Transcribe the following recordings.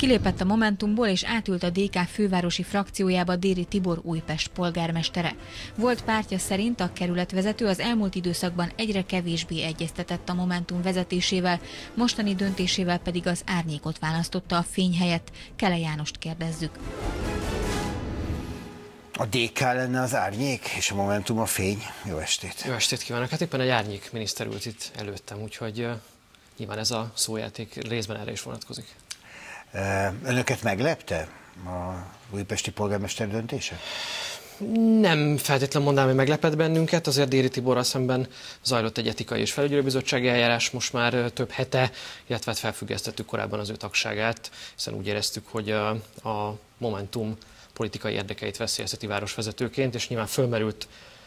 Kilépett a Momentumból és átült a DK fővárosi frakciójába Déri Tibor Újpest polgármestere. Volt pártja szerint a kerületvezető az elmúlt időszakban egyre kevésbé egyeztetett a Momentum vezetésével, mostani döntésével pedig az árnyékot választotta a fény helyett. Kele Jánost kérdezzük. A DK lenne az árnyék, és a Momentum a fény. Jó estét! Jó estét kívánok! Hát éppen egy árnyék miniszter ült itt előttem, úgyhogy nyilván ez a szójáték részben erre is vonatkozik. Önöket meglepte a újpesti polgármester döntése? Nem feltétlenül mondanám, hogy meglepett bennünket, azért Déri Tiborral szemben zajlott egy etikai és felügyelőbizottsági eljárás most már több hete, illetve felfüggesztettük korábban az ő tagságát, hiszen úgy éreztük, hogy a Momentum politikai érdekeit veszélyezteti városvezetőként, és nyilván fölmerült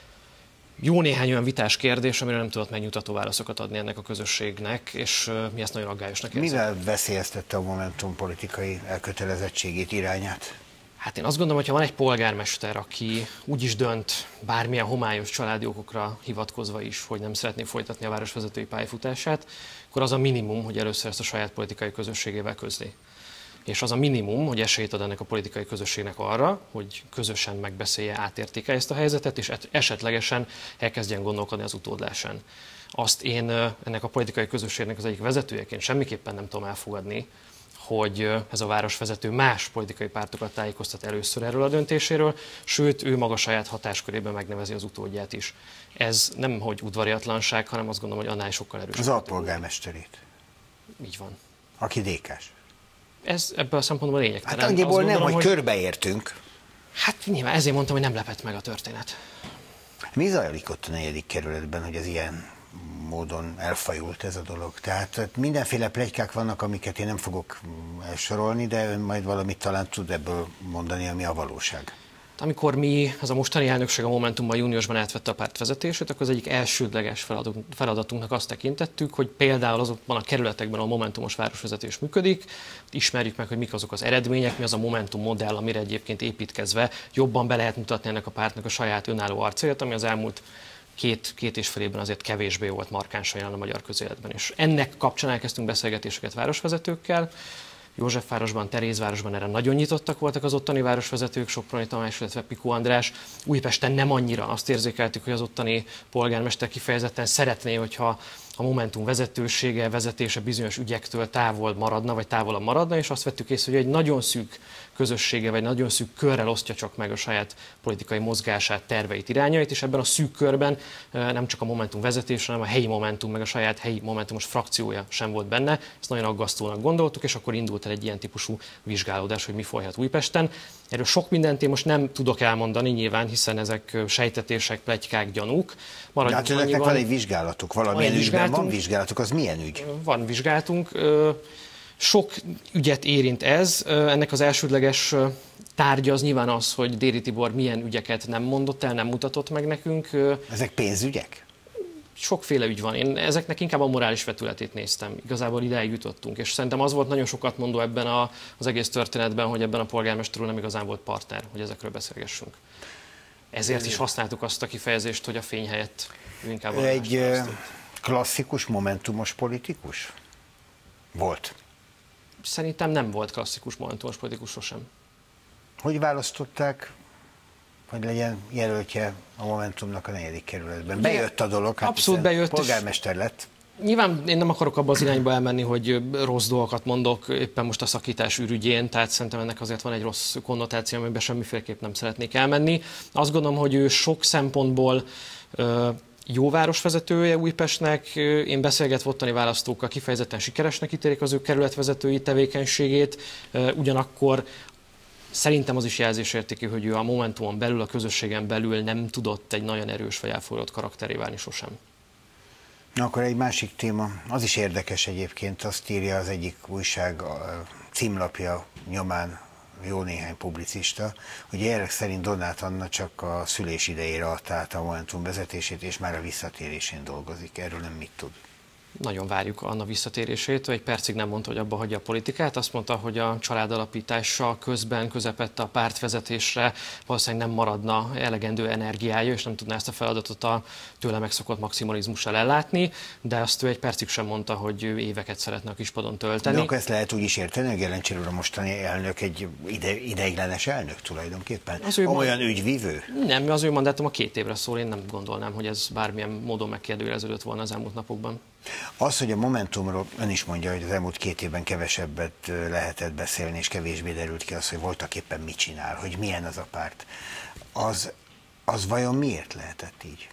jó néhány olyan vitás kérdés, amire nem tudott megnyugtató válaszokat adni ennek a közösségnek, és mi ezt nagyon aggályosnak érzem. Mivel veszélyeztette a Momentum politikai elkötelezettségét, irányát? Hát én azt gondolom, hogy ha van egy polgármester, aki úgy is dönt, bármilyen homályos családi okokra hivatkozva is, hogy nem szeretné folytatni a városvezetői pályafutását, akkor az a minimum, hogy először ezt a saját politikai közösségével közli. És az a minimum, hogy esélyt ad ennek a politikai közösségnek arra, hogy közösen megbeszélje, átértékelje ezt a helyzetet, és esetlegesen elkezdjen gondolkodni az utódlásán. Azt én ennek a politikai közösségnek az egyik vezetőjeként semmiképpen nem tudom elfogadni, hogy ez a városvezető más politikai pártokat tájékoztat először erről a döntéséről, sőt, ő maga saját hatáskörében megnevezi az utódját is. Ez nem hogy udvariatlanság, hanem azt gondolom, hogy annál sokkal erősebb. Az alpolgármesterét. Így van. Aki DK-s. Ez ebből a szempontból lényegtelen. Hát annyiból nem, hogy körbeértünk. Hát nyilván ezért mondtam, hogy nem lepett meg a történet. Mi zajlik ott a 4. kerületben, hogy ez ilyen módon elfajult ez a dolog? Tehát mindenféle pletykák vannak, amiket én nem fogok elsorolni, de ön majd valamit talán tud ebből mondani, ami a valóság. Amikor mi, ez a mostani elnökség a Momentumban júniusban átvette a pártvezetését, akkor az egyik elsődleges feladatunknak azt tekintettük, hogy például azokban a kerületekben, a momentumos városvezetés működik, ismerjük meg, hogy mik azok az eredmények, mi az a Momentum modell, amire egyébként építkezve jobban be lehet mutatni ennek a pártnak a saját önálló arcélet, ami az elmúlt két és fél évben azért kevésbé volt markánsan jelen a magyar közéletben. És ennek kapcsán elkezdtünk beszélgetéseket városvezetőkkel. Józsefvárosban, Terézvárosban erre nagyon nyitottak voltak az ottani városvezetők, Soproni Tamás, illetve Pikó András. Újpesten nem annyira, azt érzékeltük, hogy az ottani polgármester kifejezetten szeretné, hogyha a Momentum vezetése bizonyos ügyektől távol maradna, vagy távolabb maradna, és azt vettük észre, hogy egy nagyon szűk közössége, vagy nagyon szűk körrel osztja csak meg a saját politikai mozgását, terveit, irányait, és ebben a szűk körben nem csak a Momentum vezetése, hanem a helyi Momentum, meg a saját helyi Momentumos frakciója sem volt benne. Ezt nagyon aggasztónak gondoltuk, és akkor indult el egy ilyen típusú vizsgálódás, hogy mi folyhat Újpesten. Erről sok mindent én most nem tudok elmondani nyilván, hiszen ezek sejtetések, pletykák, gyanúk. Hát önöknek van egy vizsgálatuk, valamilyen ügyben van vizsgálatuk, az milyen ügy? Van vizsgálatunk. Sok ügyet érint ez. Ennek az elsődleges tárgya az nyilván az, hogy Déri Tibor milyen ügyeket nem mondott el, nem mutatott meg nekünk. Ezek pénzügyek? Sokféle ügy van. Én ezeknek inkább a morális vetületét néztem. Igazából ideig jutottunk, és szerintem az volt nagyon sokat mondó ebben az egész történetben, hogy ebben a polgármester úr nem igazán volt partner, hogy ezekről beszélgessünk. Ezért is használtuk azt a kifejezést, hogy a fény helyett inkább egy klasszikus momentumos politikus volt? Szerintem nem volt klasszikus momentumos politikus sosem. Hogy választották, hogy legyen jelöltje a Momentumnak a 4. kerületben? Bejött a dolog, hát abszolút bejött, polgármester lett. Nyilván én nem akarok abba az irányba elmenni, hogy rossz dolgokat mondok éppen most a szakítás ürügyén, tehát szerintem ennek azért van egy rossz konnotáció, amiben semmiféleképp nem szeretnék elmenni. Azt gondolom, hogy ő sok szempontból jó városvezetője Újpestnek, én beszélgetve ottani választókkal kifejezetten sikeresnek ítélik az ő kerületvezetői tevékenységét, ugyanakkor szerintem az is jelzésértékű, hogy ő a Momentumon belül, a közösségen belül nem tudott egy nagyon erős vagy elfogadott karakteré válni sosem. Na akkor egy másik téma, az is érdekes egyébként, azt írja az egyik újság címlapja nyomán jó néhány publicista, hogy ezek szerint Donát Anna csak a szülés idejére adta át a Momentum vezetését, és már a visszatérésén dolgozik. Erről nem mit tud? Nagyon várjuk Anna visszatérését. Egy percig nem mondta, hogy abba hagyja a politikát. Azt mondta, hogy a családalapítása közben közepette a pártvezetésre valószínűleg nem maradna elegendő energiája, és nem tudná ezt a feladatot a tőle megszokott maximalizmussal ellátni, de azt ő egy percig sem mondta, hogy ő éveket szeretne a kispadon tölteni. De akkor ezt lehet úgy is érteni, hogy Gelencsér úr a mostani elnök egy ideiglenes elnök tulajdonképpen? Olyan ügyvívő? Nem, az ő mandátum a 2 évre szól, én nem gondolnám, hogy ez bármilyen módon megkérdőjeleződött volna az elmúlt napokban. Az, hogy a Momentumról ön is mondja, hogy az elmúlt 2 évben kevesebbet lehetett beszélni, és kevésbé derült ki az, hogy voltak éppen mit csinál, hogy milyen az a párt. Az vajon miért lehetett így?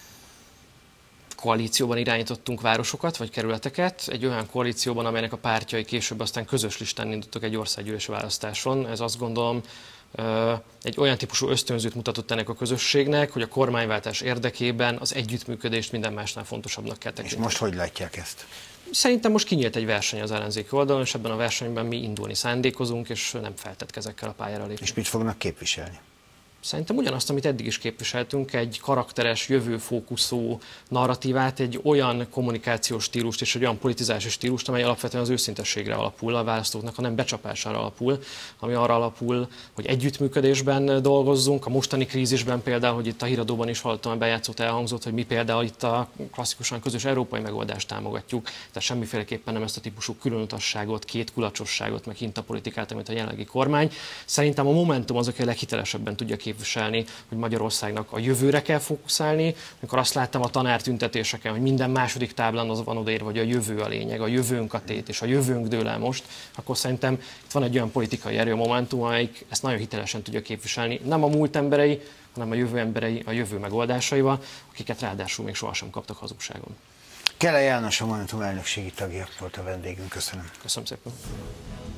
Koalícióban irányítottunk városokat vagy kerületeket, egy olyan koalícióban, amelynek a pártjai később aztán közös listán indítottak egy országgyűlési választáson. Ez azt gondolom egy olyan típusú ösztönzőt mutatott ennek a közösségnek, hogy a kormányváltás érdekében az együttműködést minden másnál fontosabbnak kell tekinteni. És most hogy látják ezt? Szerintem most kinyílt egy verseny az ellenzéki oldalon, és ebben a versenyben mi indulni szándékozunk, és nem feltett kezekkel a pályára lépni. És mit fognak képviselni? Szerintem ugyanazt, amit eddig is képviseltünk, egy karakteres, jövőfókuszú narratívát, egy olyan kommunikációs stílust és egy olyan politizási stílust, amely alapvetően az őszintességre alapul, a választóknak a nem becsapására alapul, ami arra alapul, hogy együttműködésben dolgozzunk. A mostani krízisben például, hogy itt a híradóban is hallottam, a bejátszót elhangzott, hogy mi például itt a klasszikusan közös európai megoldást támogatjuk, tehát semmiféleképpen nem ezt a típusú különutasságot, kétkulacsosságot, meg hintapolitikát, amit a jelenlegi kormány. Szerintem a Momentum az, aki a leghitelesebben tudja képviselni, hogy Magyarországnak a jövőre kell fókuszálni. Amikor azt láttam a tanártüntetéseken, hogy minden második táblán az van odaírva, hogy a jövő a lényeg, a jövőnk a tét, és a jövőnk dől el most, akkor szerintem itt van egy olyan politikai erő, a Momentum, amelyik ezt nagyon hitelesen tudja képviselni. Nem a múlt emberei, hanem a jövő emberei, a jövő megoldásaival, akiket ráadásul még sohasem kaptak hazugságon. Kele János, a Momentum elnökségi tagja volt a vendégünk. Köszönöm. Köszönöm szépen.